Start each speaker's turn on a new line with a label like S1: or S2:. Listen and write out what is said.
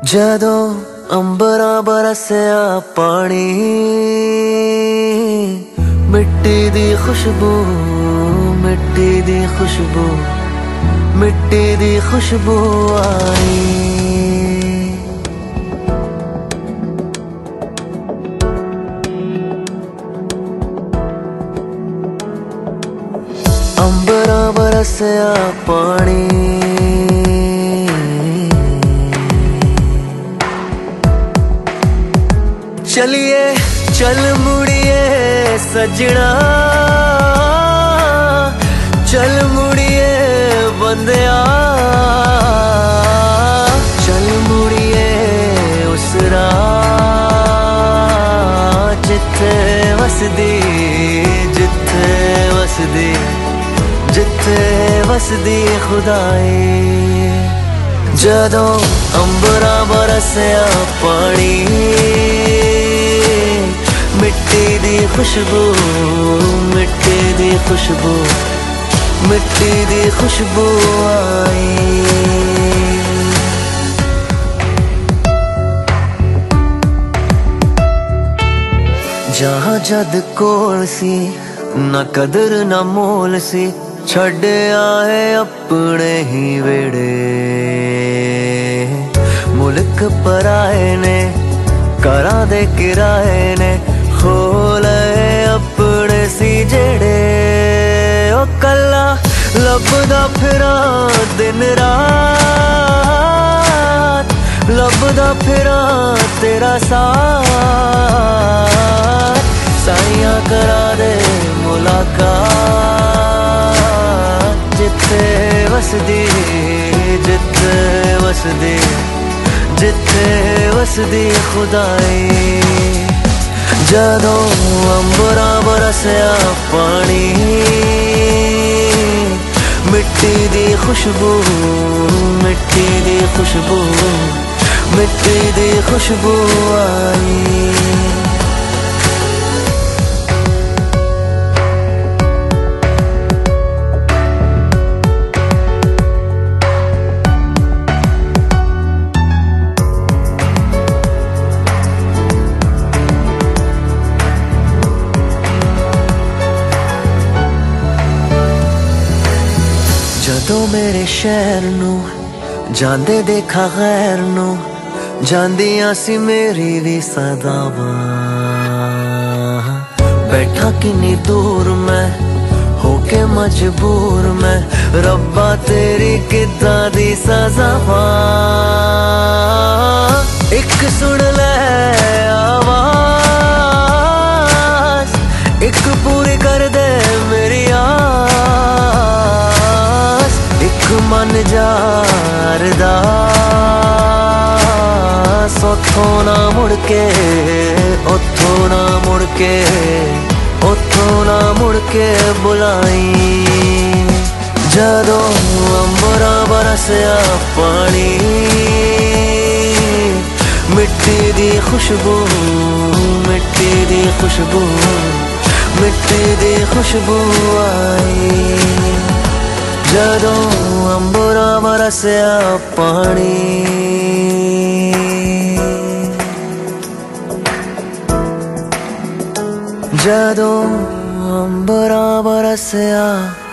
S1: जदों अंबरा बरसिया पानी, मिट्टी दी खुशबू, मिट्टी दी खुशबू, मिट्टी दी खुशबू आई। अंबरा बरसिया पानी, चलिए चल मुड़िए सजना, चल मुड़िए बंदिया, चल मुड़िए उस राह जिथे वसदी, जिथे वसदी, जिथे वसदी खुदाई। जदों अंबरा बरसिया पानी, मिट्टी दी खुशबू, मिट्टी दी खुशबू, मिट्टी दी खुशबू आई। जहाँ जद कोल सी ना कदर ना मोल सी, छड़ आए अपने ही वेड़े, मुल्क पराए ने करा दे किराए ने, खोले अपने सी जेड़े। ओ कला लभदा फिरा दिन रात, लभदा फिरा तेरा साथ, साइयां करा दे मुलाकात, जिथे वसदी, जिथे वसदी, जिथे वसदी खुदाई। जदों अंबरा बरसिया पानी, मिट्टी दी खुशबू, मिट्टी दी खुशबू, मिट्टी दी खुशबू आई। जदों मेरे शहर नू जांदे देखा गैर नू, जांदियां सी मेरी भी सदावां। बैठा किन्नी दूर मैं होके मजबूर मैं, रब्बा तेरी किद्दां दी सज़ावां। एक सुन ले आवाज़, एक पूरी कर दे मेरी आस, एक मन जार दास, उथों ना मुड़ के, उथों ना मुड़ के, उथों ना मुड़ के बुलाई। जदों अंबरा बरसिया पानी, मिट्टी दी खुशबू, मिट्टी दी खुशबू, मिट्टी दी खुशबू आई। जदों अंबरा बरसिया पानी, जदों अंबरा बरसिया